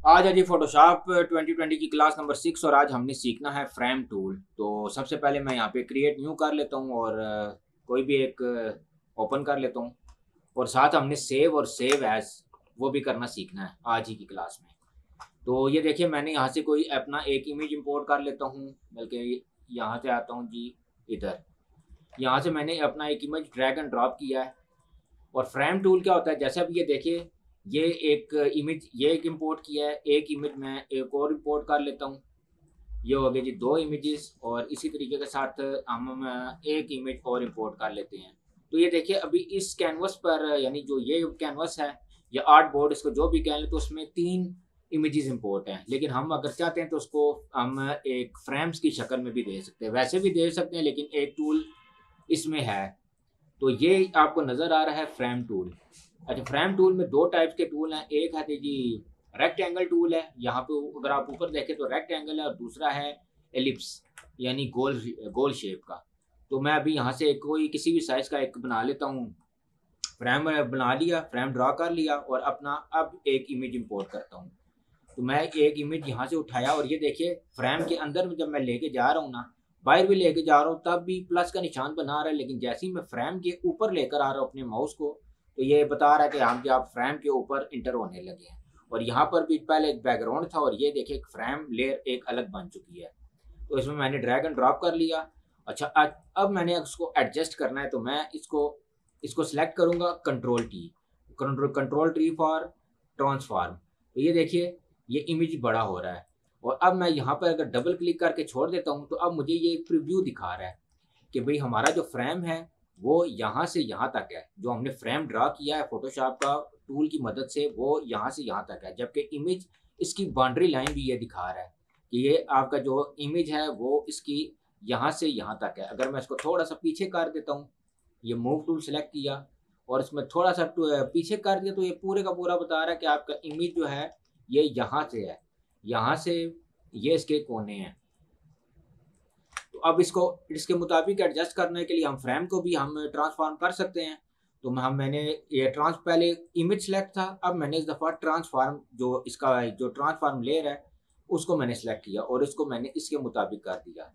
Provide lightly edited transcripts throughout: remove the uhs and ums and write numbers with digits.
आज है जी फोटोशॉप 2020 की क्लास नंबर 6 और आज हमने सीखना है फ्रेम टूल। तो सबसे पहले मैं यहाँ पे क्रिएट न्यू कर लेता हूँ और कोई भी एक ओपन कर लेता हूँ और साथ हमने सेव और सेव एज वो भी करना सीखना है आज ही की क्लास में। तो ये देखिए मैंने यहाँ से कोई अपना एक इमेज इंपोर्ट कर लेता हूँ, बल्कि यहाँ से आता हूँ जी इधर। यहाँ से मैंने अपना एक इमेज ड्रैग एंड ड्रॉप किया है। और फ्रेम टूल क्या होता है, जैसे अब ये देखिए ये एक इमेज ये एक इंपोर्ट किया है, एक इमेज मैं एक और इंपोर्ट कर लेता हूँ। ये हो गए जी दो इमेजेस और इसी तरीके के साथ हम एक इमेज और इंपोर्ट कर लेते हैं। तो ये देखिए अभी इस कैनवस पर, यानी जो ये कैनवस है या आर्ट बोर्ड इसको जो भी कह लें, तो उसमें 3 इमेजेस इंपोर्ट हैं। लेकिन हम अगर चाहते हैं तो उसको हम एक फ्रेम्स की शक्ल में भी दे सकते हैं, वैसे भी दे सकते हैं, लेकिन एक टूल इसमें है। तो ये आपको नज़र आ रहा है फ्रेम टूल। अच्छा, फ्रेम टूल में 2 टाइप्स के टूल हैं। एक है जी रेक्टेंगल टूल है, यहाँ पे अगर आप ऊपर देखें तो रेक्टेंगल है, और दूसरा है एलिप्स यानी गोल गोल शेप का। तो मैं अभी यहाँ से कोई किसी भी साइज़ का एक बना लेता हूँ। फ्रेम बना लिया, फ्रेम ड्रा कर लिया और अपना अब एक इमेज इंपोर्ट करता हूँ। तो मैं एक इमेज यहाँ से उठाया और ये देखिए फ्रेम के अंदर में जब मैं लेके जा रहा हूँ ना, बाहर भी लेके जा रहा हूँ, तब भी प्लस का निशान बना रहा है। लेकिन जैसे ही मैं फ्रेम के ऊपर लेकर आ रहा हूँ अपने माउस को, तो ये बता रहा है कि हम जो आप फ्रेम के ऊपर इंटर होने लगे हैं। और यहाँ पर भी पहले एक बैकग्राउंड था और ये देखिए फ्रेम लेयर एक अलग बन चुकी है। तो इसमें मैंने ड्रैग एंड ड्रॉप कर लिया। अच्छा, अब मैंने उसको एडजस्ट करना है, तो मैं इसको इसको सिलेक्ट करूँगा कंट्रोल टी फॉर ट्रांसफॉर्म। तो ये देखिए ये इमेज बड़ा हो रहा है। और अब मैं यहाँ पर अगर डबल क्लिक करके छोड़ देता हूँ तो अब मुझे ये एक प्रीव्यू दिखा रहा है कि भाई हमारा जो फ्रेम है वो यहाँ से यहाँ तक है। जो हमने फ्रेम ड्रा किया है फोटोशॉप का टूल की मदद से, वो यहाँ से यहाँ तक है। जबकि इमेज इसकी बाउंड्री लाइन भी ये दिखा रहा है कि ये आपका जो इमेज है वो इसकी यहाँ से यहाँ तक है। अगर मैं इसको थोड़ा सा पीछे कर देता हूँ, ये मूव टूल सेलेक्ट किया और इसमें थोड़ा सा पीछे कर दिया, तो ये पूरे का पूरा बता रहा है कि आपका इमेज जो है ये यहाँ से है, यहाँ से ये इसके कोने हैं। तो अब इसको इसके मुताबिक एडजस्ट करने के लिए हम फ्रेम को भी हम ट्रांसफॉर्म कर सकते हैं। तो मैंने ये पहले इमेज सेलेक्ट था, अब मैंने इस दफ़ा ट्रांसफॉर्म जो इसका जो ट्रांसफॉर्म लेयर है उसको मैंने सेलेक्ट किया और इसको मैंने इसके मुताबिक कर दिया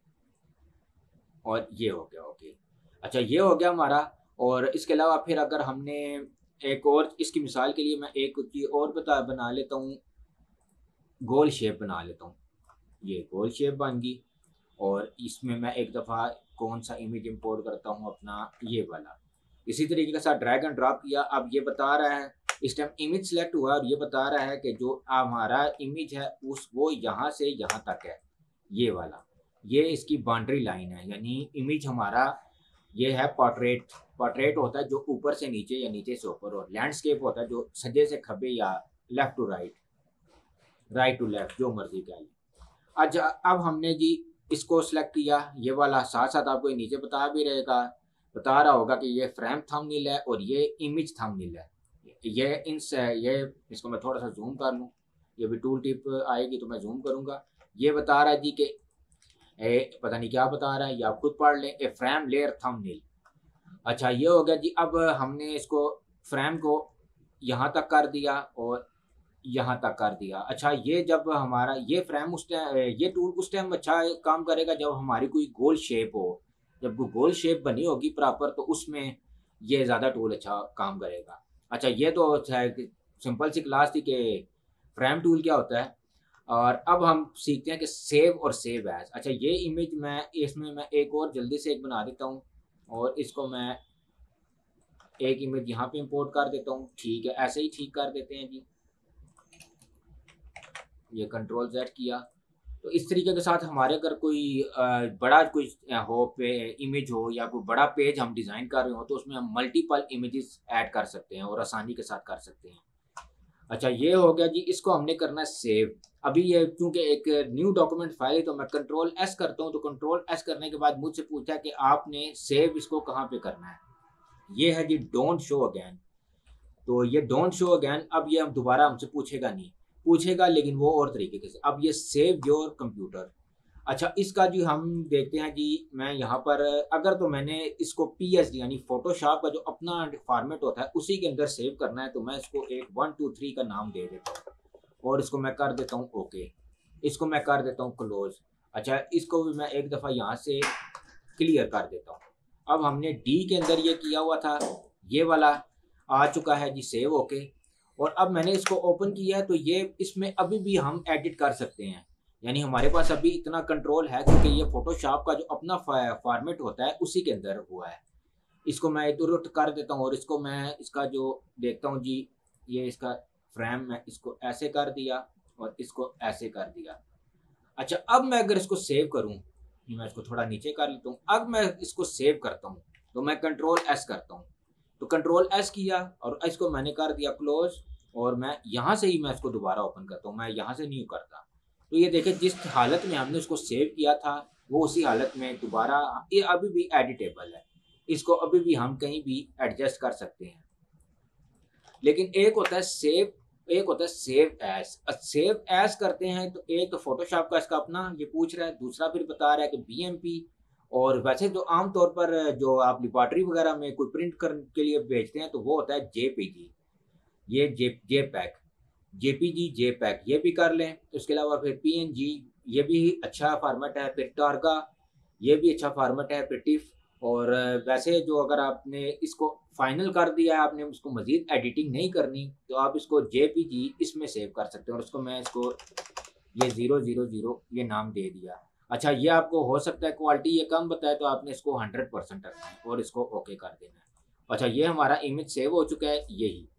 और ये हो गया। ओके, अच्छा ये हो गया हमारा। और इसके अलावा फिर अगर हमने एक और इसकी मिसाल के लिए मैं एक चीज़ और बना लेता हूँ, गोल शेप बना लेता हूँ। ये गोल शेप बन गई और इसमें मैं एक दफ़ा कौन सा इमेज इंपोर्ट करता हूँ, अपना ये वाला। इसी तरीके के साथ ड्रैग एंड ड्रॉप किया। अब ये बता रहा है इस टाइम इमेज सेलेक्ट हुआ और ये बता रहा है कि जो हमारा इमेज है वो यहाँ से यहाँ तक है, ये वाला। ये इसकी बाउंड्री लाइन है, यानी इमेज हमारा ये है पोर्ट्रेट। पोर्ट्रेट होता है जो ऊपर से नीचे या नीचे से ऊपर, और लैंडस्केप होता है जो सज्जे से खब्बे या left to right, right to left, जो मर्जी कह लें। अच्छा, अब हमने जी इसको सिलेक्ट किया, ये वाला। साथ साथ आपको ये नीचे बता रहा होगा कि ये फ्रेम थंबनेल है और ये इमेज थंबनेल है। ये इसको मैं थोड़ा सा जूम कर लूँ, ये भी टूल टिप आएगी तो मैं जूम करूँगा। ये बता रहा है जी कि पता नहीं क्या बता रहा है, या आप खुद पढ़ लें, ए फ्रेम लेयर थंबनेल। अच्छा, ये हो गया जी। अब हमने इसको फ्रेम को यहाँ तक कर दिया और यहाँ तक कर दिया। अच्छा, ये जब हमारा ये फ्रेम उस टाइम, ये टूल उस टाइम अच्छा काम करेगा जब हमारी कोई गोल शेप हो। जब वो गोल शेप बनी होगी प्रॉपर, तो उसमें ये ज़्यादा टूल अच्छा काम करेगा। अच्छा, ये तो सिंपल सी क्लास थी कि फ्रेम टूल क्या होता है। और अब हम सीखते हैं कि सेव और सेव एज। अच्छा, ये इमेज इसमें मैं एक और जल्दी से एक बना देता हूँ और इसको मैं एक इमेज यहाँ पे इंपोर्ट कर देता हूँ। ठीक है, ऐसे ही ठीक कर देते हैं जी। ये कंट्रोल Z किया। तो इस तरीके के साथ हमारे अगर कोई बड़ा कोई हो पे इमेज हो या कोई बड़ा पेज हम डिज़ाइन कर रहे हो, तो उसमें हम मल्टीपल इमेजेस ऐड कर सकते हैं और आसानी के साथ कर सकते हैं। अच्छा, ये हो गया जी। इसको हमने करना है सेव। अभी ये क्योंकि एक न्यू डॉक्यूमेंट फाइल है, तो मैं कंट्रोल S करता हूँ। तो कंट्रोल S करने के बाद मुझसे पूछा कि आपने सेव इसको कहाँ पे करना है। ये है जी डोंट शो अगैन। तो ये डोंट शो अगैन, अब ये हम दोबारा हमसे पूछेगा नहीं, पूछेगा लेकिन वो और तरीके से। अब ये सेव योर कंप्यूटर। अच्छा, इसका जी हम देखते हैं जी। मैं यहाँ पर अगर तो मैंने इसको PSD यानी फोटोशॉप का जो अपना फॉर्मेट होता है उसी के अंदर सेव करना है, तो मैं इसको एक 1 2 3 का नाम दे देता हूँ। और इसको मैं कर देता हूँ ओके, इसको मैं कर देता हूँ क्लोज। अच्छा, इसको भी मैं एक दफ़ा यहाँ से क्लियर कर देता हूँ। अब हमने डी के अंदर ये किया हुआ था, ये वाला आ चुका है जी सेव ओके। और अब मैंने इसको ओपन किया है तो ये इसमें अभी भी हम एडिट कर सकते हैं, यानी हमारे पास अभी इतना कंट्रोल है क्योंकि ये फोटोशॉप का जो अपना फॉर्मेट होता है उसी के अंदर हुआ है। इसको मैं इधर उधर कर देता हूँ और इसको मैं इसका जो देखता हूँ जी, ये इसका फ्रेम मैं इसको ऐसे कर दिया और इसको ऐसे कर दिया। अच्छा, अब मैं अगर इसको सेव करूँ, मैं इसको थोड़ा नीचे कर लेता हूँ, अब मैं इसको सेव करता हूँ तो मैं कंट्रोल एस करता हूँ, तो कंट्रोल एस किया और इसको मैंने कर दिया क्लोज। और मैं यहाँ से ही मैं इसको दोबारा ओपन करता हूँ, मैं यहाँ से न्यू करता। तो ये देखें जिस हालत में हमने उसको सेव किया था वो उसी हालत में दोबारा, ये अभी भी एडिटेबल है, इसको अभी भी हम कहीं भी एडजस्ट कर सकते हैं। लेकिन एक होता है सेव, एक होता है सेव एज। सेव एज करते हैं तो एक तो फोटोशॉप का इसका अपना ये पूछ रहा है, दूसरा फिर बता रहा है कि बीएमपी। और वैसे जो आमतौर पर जो आप लेबॉर्ट्री वगैरह में कोई प्रिंट करने के लिए भेजते हैं तो वो होता है जेपीजी, ये जेपैक, जेपीजी जेपैक ये भी कर लें। उसके अलावा फिर पीएनजी ये भी अच्छा फार्मेट है, फिर टारगा ये भी अच्छा फार्मेट है, फिर टिफ। और वैसे जो अगर आपने इसको फाइनल कर दिया है, आपने उसको मज़ीद एडिटिंग नहीं करनी तो आप इसको जेपीजी इसमें सेव कर सकते हैं। और इसको मैं इसको ये 000 ये नाम दे दिया। अच्छा, ये आपको हो सकता है क्वालिटी ये कम बताए तो आपने इसको 100% रखना है और इसको ओके कर देना है। अच्छा, ये हमारा इमेज सेव हो चुका है।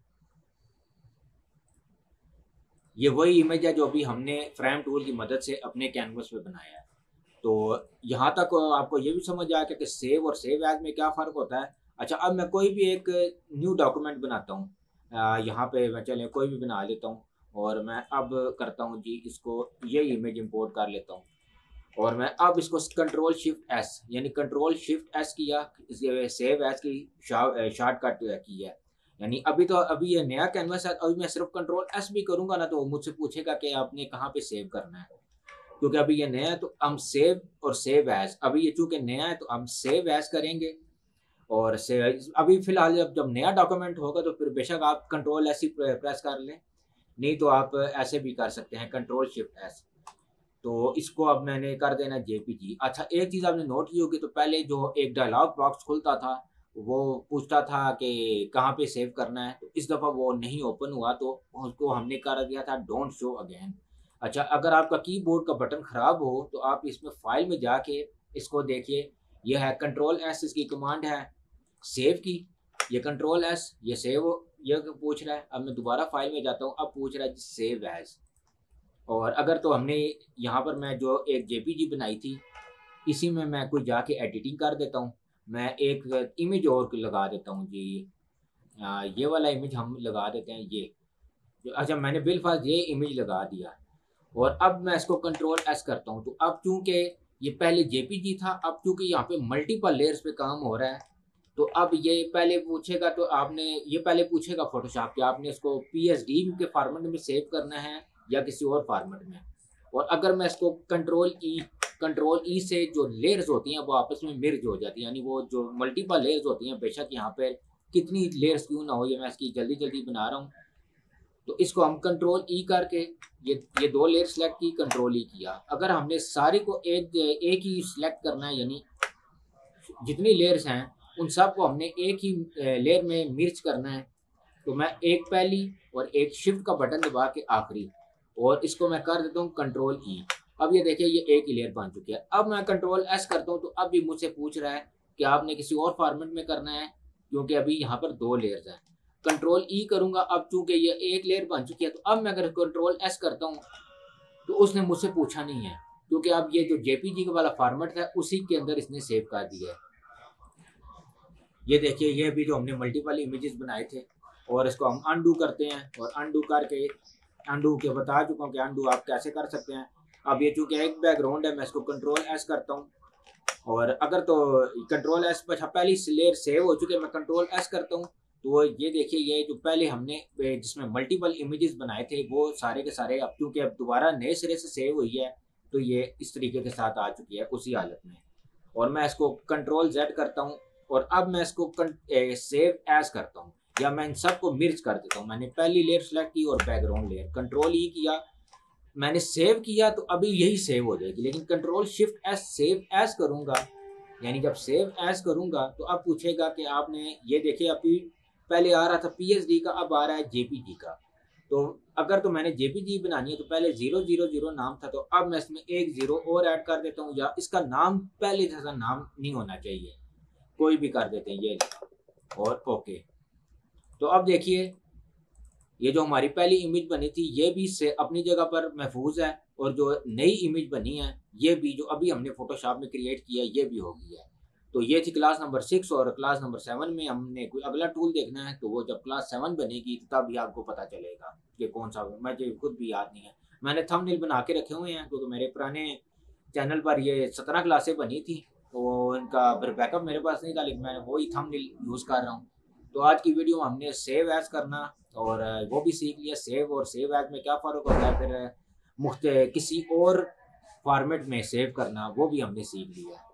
ये वही इमेज है जो भी हमने फ्रेम टूल की मदद से अपने कैनवस पे बनाया है। तो यहाँ तक आपको ये भी समझ आ गया कि सेव और सेव एज में क्या फ़र्क होता है। अच्छा, अब मैं कोई भी एक न्यू डॉक्यूमेंट बनाता हूँ, यहाँ पे मैं चले कोई भी बना लेता हूँ और मैं अब करता हूँ जी इसको ये इमेज इंपोर्ट कर लेता हूँ। और मैं अब इसको कंट्रोल शिफ्ट एस, यानी कंट्रोल शिफ्ट एस किया, सेव एज की शॉर्टकट की है। यानी अभी ये नया कैनवस है, अभी मैं सिर्फ कंट्रोल एस भी करूँगा ना तो मुझसे पूछेगा कि आपने कहाँ पे सेव करना है, क्योंकि अभी ये नया है तो हम सेव और सेव एज, अभी ये चूंकि नया है तो हम सेव एज करेंगे। और से अभी फिलहाल जब नया डॉक्यूमेंट होगा तो फिर बेशक आप कंट्रोल एस ही प्रेस कर लें, नहीं तो आप ऐसे भी कर सकते हैं कंट्रोल शिफ्ट एस। तो इसको अब मैंने कर देना जेपीजी। अच्छा, एक चीज़ आपने नोट की होगी तो पहले जो एक डायलॉग बॉक्स खुलता था वो पूछता था कि कहाँ पे सेव करना है, तो इस दफ़ा वो नहीं ओपन हुआ तो उसको हमने कर दिया था डोंट शो अगेन। अच्छा, अगर आपका कीबोर्ड का बटन ख़राब हो तो आप इसमें फाइल में जाके इसको देखिए, यह है कंट्रोल एस, इसकी कमांड है सेव की, ये कंट्रोल एस ये सेव, ये पूछ रहा है। अब मैं दोबारा फाइल में जाता हूँ, अब पूछ रहा है सेव एज। और अगर तो हमने यहाँ पर मैं जो एक जेपीजी बनाई थी इसी में मैं कोई जाके एडिटिंग कर देता हूँ, मैं एक इमेज और लगा देता हूँ जी, ये वाला इमेज हम लगा देते हैं ये। अच्छा, मैंने बिलफाज ये इमेज लगा दिया और अब मैं इसको कंट्रोल एस करता हूँ तो अब चूंकि ये पहले जेपीजी था, अब चूंकि यहाँ पे मल्टीपल लेयर्स पे काम हो रहा है तो अब ये पहले पूछेगा, तो आपने ये पहले पूछेगा फोटोशॉप कि आपने इसको पीएसडी के फॉर्मेट में सेव करना है या किसी और फॉर्मेट में। और अगर मैं इसको कंट्रोल ई से जो लेयर्स होती हैं वो आपस में मिर्ज हो जाती हैं, यानी वो जो मल्टीपल लेयर्स होती हैं, बेशक यहाँ पे कितनी लेयर्स क्यों ना हो, ये मैं इसकी जल्दी जल्दी बना रहा हूँ। तो इसको हम कंट्रोल ई करके ये दो लेयर सेलेक्ट की, कंट्रोल ई किया। अगर हमने सारी को एक ही सिलेक्ट करना है, यानी जितनी लेयर्स हैं उन सब को हमने एक ही लेयर में मिर्च करना है, तो मैं एक पहली और एक शिफ्ट का बटन दबा के आखिरी, और इसको मैं कर देता हूँ कंट्रोल ई। अब ये देखिए ये एक ही लेयर बन चुकी है। अब मैं कंट्रोल एस करता हूँ तो अब भी मुझसे पूछ रहा है कि आपने किसी और फॉर्मेट में करना है, क्योंकि अभी यहाँ पर दो लेयर्स हैं। कंट्रोल ई करूँगा, अब चूंकि ये एक लेयर बन चुकी है तो अब मैं अगर कंट्रोल एस करता हूँ तो उसने मुझसे पूछा नहीं है, क्योंकि अब ये जो जेपीजी वाला फॉर्मेट है उसी के अंदर इसने सेव कर दिया है। ये देखिए ये भी जो हमने मल्टीपल इमेजेस बनाए थे, और इसको हम अनडू करते हैं और अनडू करके अनडू के बता चुका हूँ कि अनडू आप कैसे कर सकते हैं। अब ये चूंकि एक बैकग्राउंड है मैं इसको कंट्रोल एस करता हूँ, और अगर तो कंट्रोल एस पर पहली लेयर सेव हो चुकी है, मैं कंट्रोल एस करता हूँ तो ये देखिए ये जो पहले हमने जिसमें मल्टीपल इमेजेस बनाए थे वो सारे के सारे अब क्योंकि अब दोबारा नए सिरे से सेव हुई है तो ये इस तरीके के साथ आ चुकी है उसी हालत में। और मैं इसको कंट्रोल जेड करता हूँ और अब मैं इसको सेव एज करता हूँ, या मैं इन सबको मिर्च कर देता हूँ। मैंने पहली लेयर सेलेक्ट की और बैकग्राउंड लेयर, कंट्रोल ई किया, मैंने सेव किया तो अभी यही सेव हो जाएगी। लेकिन control shift S save as करूँगा, यानी जब सेव एज करूँगा तो अब पूछेगा कि आपने ये देखिए अभी पहले आ रहा था पीएसडी का, अब आ रहा है जेपीजी का। तो अगर तो मैंने जेपीजी बनानी है तो पहले 000 नाम था, तो अब मैं इसमें एक 0 और ऐड कर देता हूँ, या इसका नाम पहले जैसा नाम नहीं होना चाहिए, कोई भी कर देते हैं ये, और ओके। तो अब देखिए ये जो हमारी पहली इमेज बनी थी ये भी से अपनी जगह पर महफूज है, और जो नई इमेज बनी है ये भी जो अभी हमने फोटोशॉप में क्रिएट किया ये भी हो गई है। तो ये थी क्लास नंबर 6, और क्लास नंबर 7 में हमने कोई अगला टूल देखना है, तो वो जब क्लास 7 बनेगी तब ही आपको पता चलेगा कि कौन सा, मुझे खुद भी याद नहीं है। मैंने थंबनेल बना के रखे हुए हैं क्योंकि मेरे पुराने चैनल पर ये 17 क्लासें बनी थी, तो इनका फिर बैकअप मेरे पास नहीं था, लेकिन मैंने वही थंबनेल यूज़ कर रहा हूँ। तो आज की वीडियो में हमने सेव एज करना और वो भी सीख लिया, सेव और सेव एज में क्या फ़र्क होता है, फिर किसी और फॉर्मेट में सेव करना वो भी हमने सीख लिया।